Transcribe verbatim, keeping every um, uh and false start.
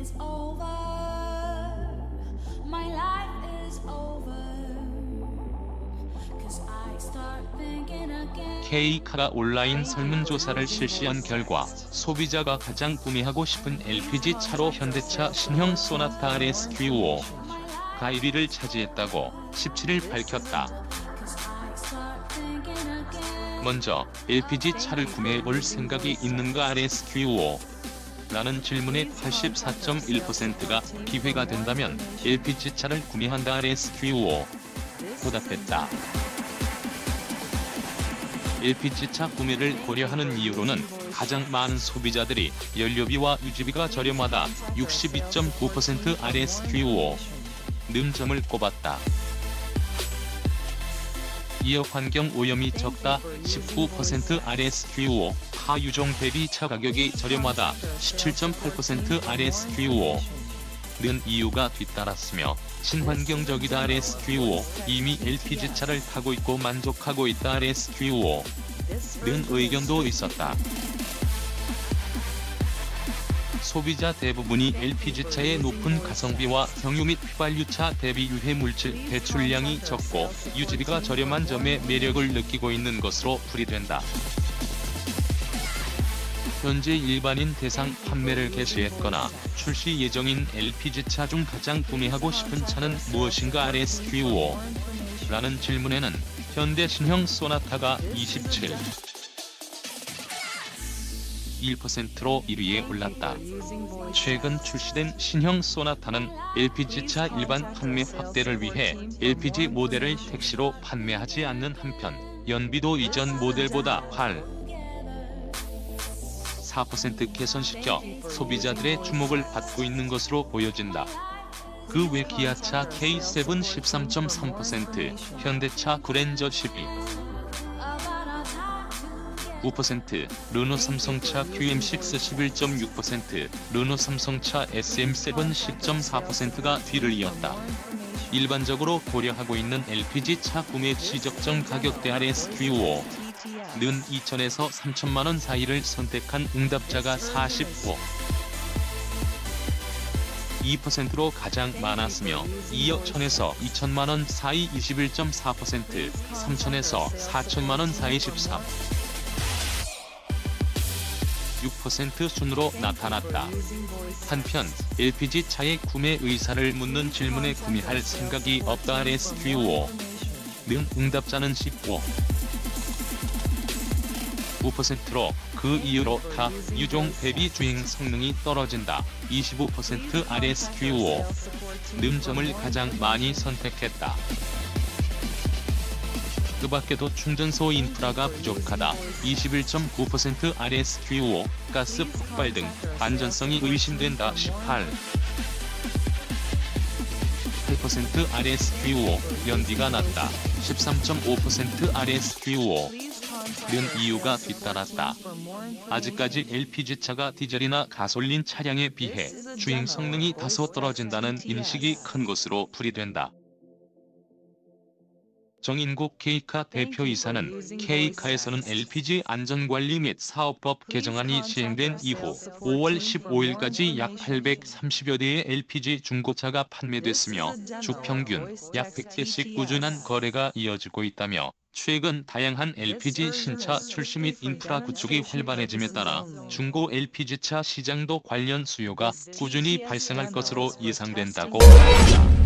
K카가 온라인 설문조사를 실시한 결과 소비자가 가장 구매하고 싶은 엘피지 차로 현대차 신형 소나타 알에스큐오가 일 위를 차지했다고 십칠일 밝혔다. 먼저 엘피지 차를 구매해볼 생각이 있는가 알에스큐오? 라는 질문에 팔십사 점 일 퍼센트가 기회가 된다면 엘피지 차를 구매한다 알에스큐오 보답했다. 엘피지차 구매를 고려하는 이유로는 가장 많은 소비자들이 연료비와 유지비가 저렴하다 육십이 점 구 퍼센트 알에스큐오 는 점을 꼽았다. 이어 환경 오염이 적다 십구 퍼센트 알에스큐오 하유종 대비 차 가격이 저렴하다 십칠 점 팔 퍼센트 알에스큐오 는 이유가 뒤따랐으며 친환경적이다 알에스큐오 이미 엘피지차를 타고 있고 만족하고 있다 알에스큐오 는 의견도 있었다. 소비자 대부분이 엘피지차의 높은 가성비와 경유 및 휘발유차 대비 유해물질 배출량이 적고 유지비가 저렴한 점에 매력을 느끼고 있는 것으로 풀이된다. 현재 일반인 대상 판매를 개시했거나 출시 예정인 엘피지차 중 가장 구매하고 싶은 차는 무엇인가 알에스큐오? 라는 질문에는 현대 신형 소나타가 이십칠 점 일 퍼센트로 일 위에 올랐다. 최근 출시된 신형 소나타는 엘피지차 일반 판매 확대를 위해 엘피지 모델을 택시로 판매하지 않는 한편 연비도 이전 모델보다 팔 점 사 퍼센트 개선시켜 소비자들의 주목을 받고 있는 것으로 보여진다. 그 외 기아차 케이 세븐 십삼 점 삼 퍼센트, 현대차 그랜저 십이 점 구 퍼센트, 르노 삼성차 큐엠 식스 십일 점 육 퍼센트, 르노 삼성차 에스엠 세븐 십 점 사 퍼센트가 뒤를 이었다. 일반적으로 고려하고 있는 엘피지차 구매 시적정 가격대 알에스큐오 는 이천에서 삼천만 원 사이를 선택한 응답자가 사십오 점 이 퍼센트로 가장 많았으며 이어 천에서 이천만 원 사이 이십일 점 사 퍼센트, 삼천에서 사천만 원 사이 십삼 점 육 퍼센트 순으로 나타났다. 한편 엘피지차의 구매 의사를 묻는 질문에 구매할 생각이 없다 알에스큐오 는 응답자는 십오 점 구 퍼센트로 그 이유로 타 유종 대비 주행 성능이 떨어진다 이십오 퍼센트 알에스큐오 는 점을 가장 많이 선택했다. 그 밖에도 충전소 인프라가 부족하다 이십일 점 구 퍼센트 알에스큐오 가스 폭발 등 안전성이 의심된다 십팔 점 팔 퍼센트 알에스큐오 연비가 낮다 십삼 점 오 퍼센트 알에스큐오 는 이유가 뒤따랐다. 아직까지 엘피지차가 디젤이나 가솔린 차량에 비해 주행 성능이 다소 떨어진다는 인식이 큰 것으로 풀이된다. 정인국 K카 대표이사는 K카에서는 엘피지 안전관리 및 사업법 개정안이 시행된 이후 오월 십오일까지 약 팔백삼십여 대의 엘피지 중고차가 판매됐으며 주 평균 약 백 대씩 꾸준한 거래가 이어지고 있다며 최근 다양한 엘피지 신차 출시 및 인프라 구축이 활발해짐에 따라 중고 엘피지차 시장도 관련 수요가 꾸준히 발생할 것으로 예상된다고 말했다.